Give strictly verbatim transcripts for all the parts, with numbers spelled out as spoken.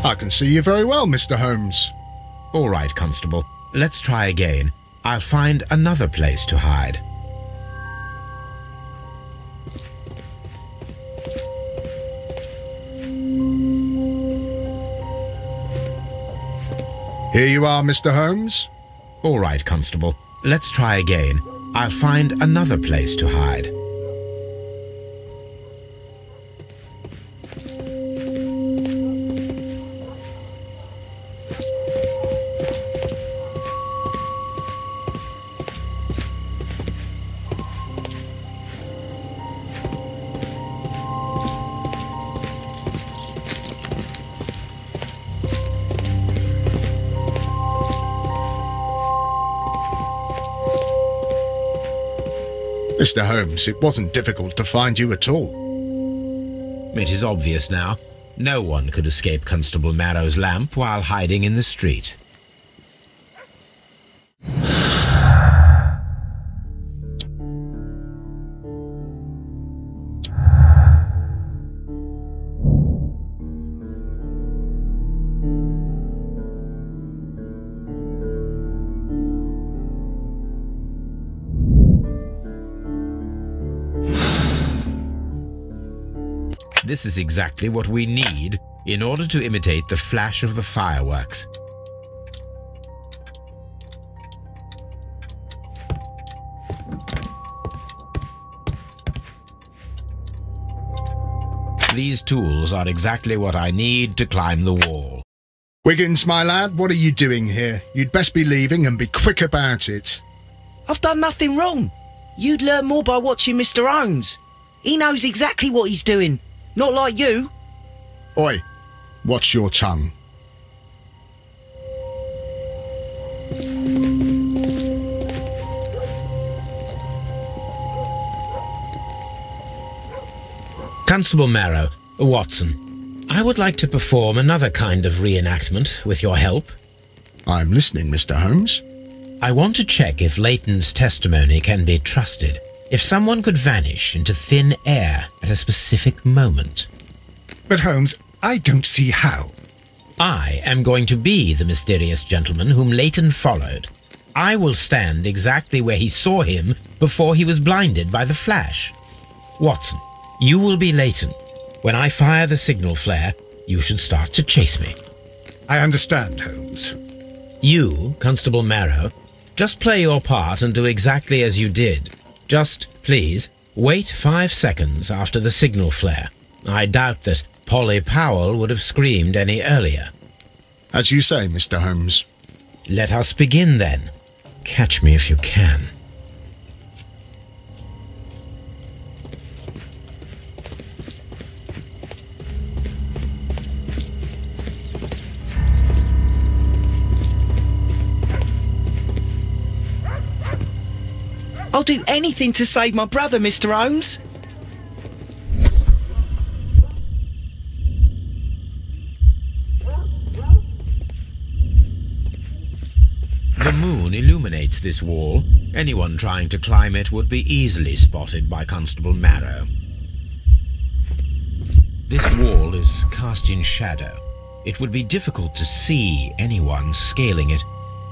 I can see you very well, Mister Holmes. All right, Constable. Let's try again. I'll find another place to hide. Here you are, Mister Holmes. All right, Constable. Let's try again. I'll find another place to hide. Mister Holmes, it wasn't difficult to find you at all. It is obvious now. No one could escape Constable Marrow's lamp while hiding in the street. This is exactly what we need in order to imitate the flash of the fireworks. These tools are exactly what I need to climb the wall. Wiggins, my lad, what are you doing here? You'd best be leaving and be quick about it. I've done nothing wrong. You'd learn more by watching Mister Holmes. He knows exactly what he's doing. Not like you. Oi, watch your tongue. Constable Marrow, Watson, I would like to perform another kind of reenactment with your help. I'm listening, Mister Holmes. I want to check if Leighton's testimony can be trusted. If someone could vanish into thin air at a specific moment. But Holmes, I don't see how. I am going to be the mysterious gentleman whom Leighton followed. I will stand exactly where he saw him before he was blinded by the flash. Watson, you will be Leighton. When I fire the signal flare, you should start to chase me. I understand, Holmes. You, Constable Marrow, just play your part and do exactly as you did. Just, please, wait five seconds after the signal flare. I doubt that Polly Powell would have screamed any earlier. As you say, Mister Holmes. Let us begin, then. Catch me if you can. I'll do anything to save my brother, Mister Holmes. The moon illuminates this wall. Anyone trying to climb it would be easily spotted by Constable Marrow. This wall is cast in shadow. It would be difficult to see anyone scaling it.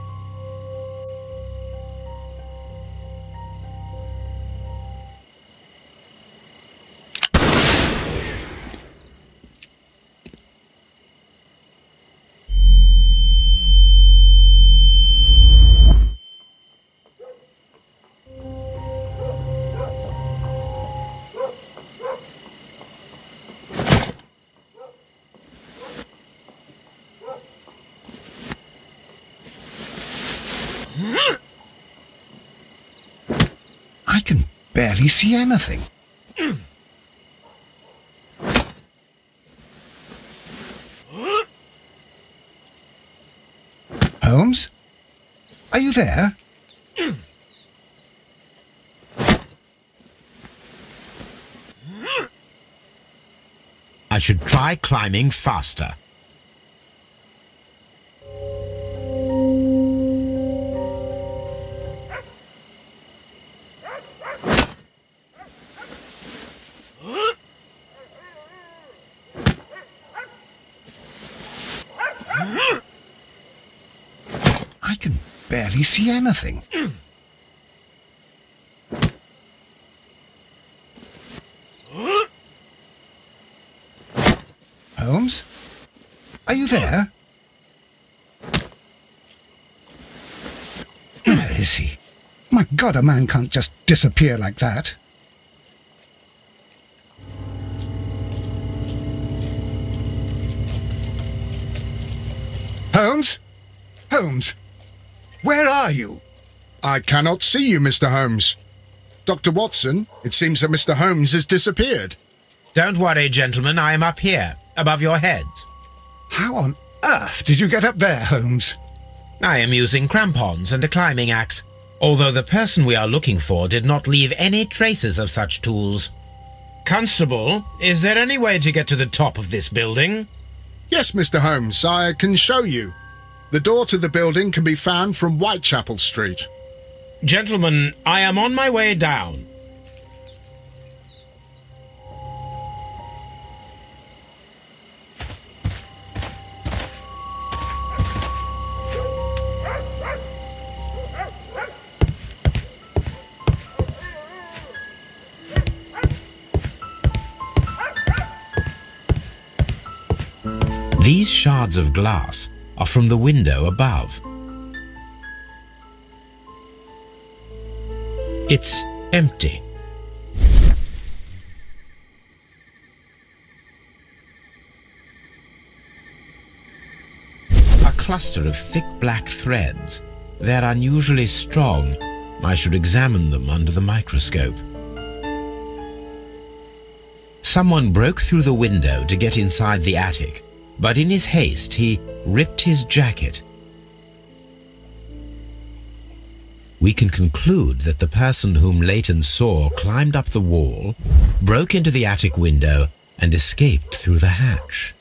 I can barely see anything. Holmes? Are you there? I should try climbing faster. barely see anything. Holmes? Are you there? Where is he? My God, a man can't just disappear like that. Holmes? Holmes? Where are you? I cannot see you, Mister Holmes. Doctor Watson, it seems that Mister Holmes has disappeared. Don't worry, gentlemen, I am up here, above your heads. How on earth did you get up there, Holmes? I am using crampons and a climbing axe, although the person we are looking for did not leave any traces of such tools. Constable, is there any way to get to the top of this building? Yes, Mister Holmes, I can show you. The door to the building can be found from Whitechapel Street. Gentlemen, I am on my way down. These shards of glass are from the window above. It's empty. A cluster of thick black threads. They're unusually strong. I should examine them under the microscope. Someone broke through the window to get inside the attic, but in his haste he ripped his jacket. We can conclude that the person whom Leighton saw climbed up the wall, broke into the attic window, and escaped through the hatch.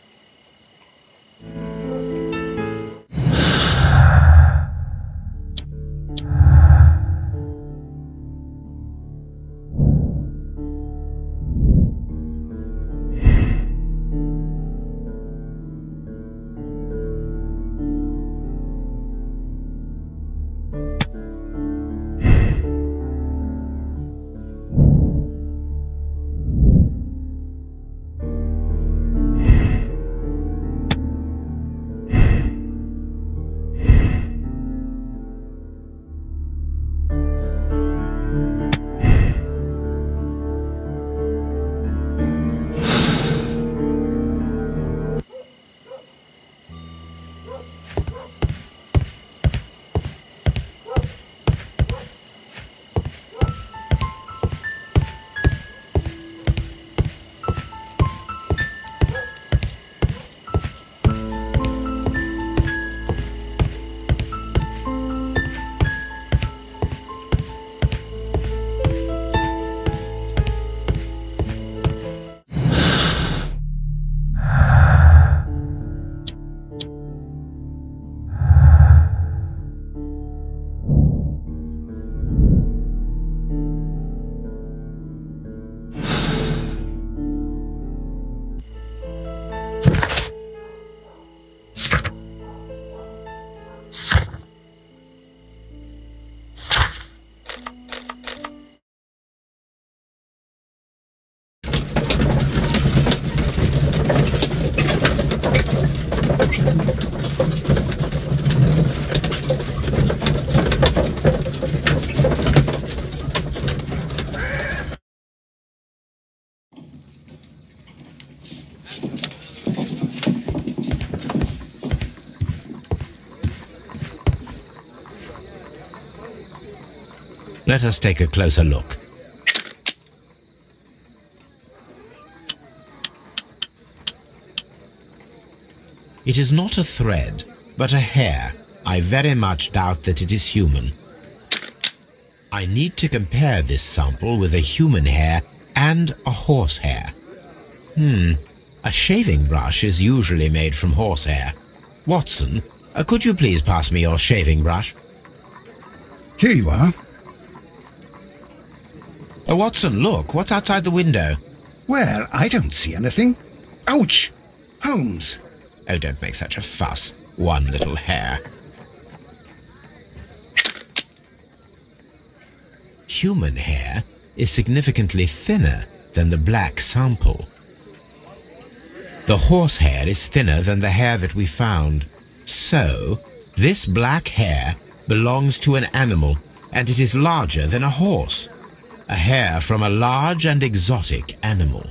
Let us take a closer look. It is not a thread, but a hair. I very much doubt that it is human. I need to compare this sample with a human hair and a horse hair. Hmm, a shaving brush is usually made from horsehair. Watson, uh, could you please pass me your shaving brush? Here you are. Uh, Watson, look, what's outside the window? Well, I don't see anything. Ouch! Holmes! Oh, don't make such a fuss. One little hair. human hair is significantly thinner than the black sample. The horse hair is thinner than the hair that we found. So, this black hair belongs to an animal, and it is larger than a horse. A hair from a large and exotic animal.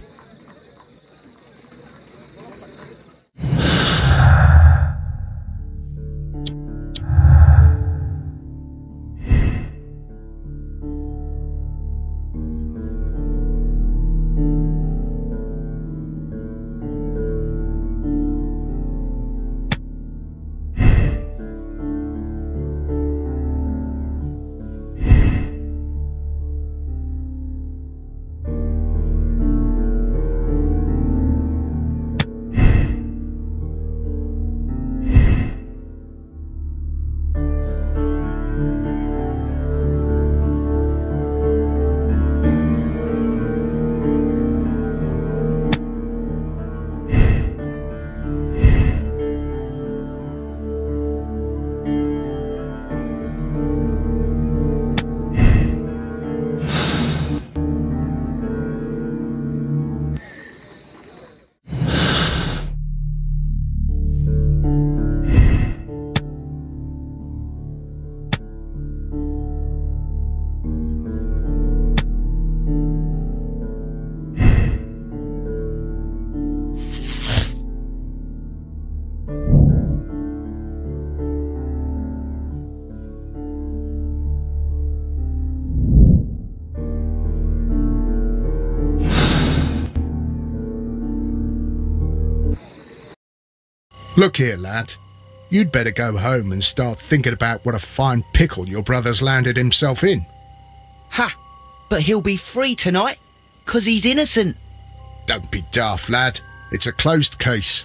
Look here, lad. You'd better go home and start thinking about what a fine pickle your brother's landed himself in. Ha! But he'll be free tonight, 'cause he's innocent. Don't be daft, lad. It's a closed case.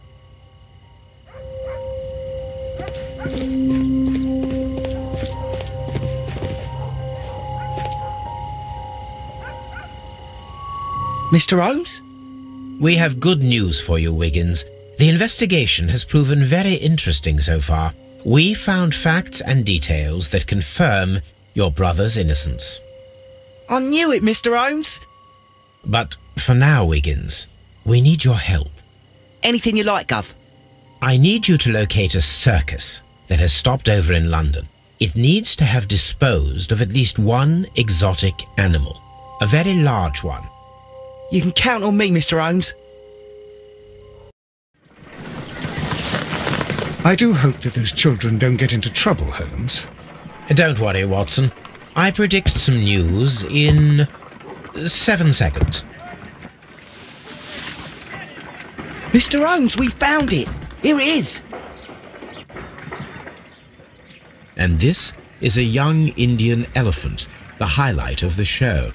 Mister Holmes? We have good news for you, Wiggins. The investigation has proven very interesting so far. We found facts and details that confirm your brother's innocence. I knew it, Mister Holmes. But for now, Wiggins, we need your help. Anything you like, Gov. I need you to locate a circus that has stopped over in London. It needs to have disposed of at least one exotic animal, a very large one. You can count on me, Mister Holmes. I do hope that those children don't get into trouble, Holmes. Don't worry, Watson. I predict some news in seven seconds. Mister Holmes, we found it. Here it is. And this is a young Indian elephant, the highlight of the show.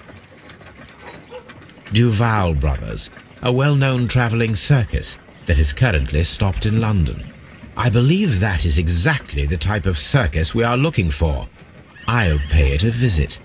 Duval Brothers, a well-known travelling circus that is currently stopped in London. I believe that is exactly the type of circus we are looking for. I'll pay it a visit.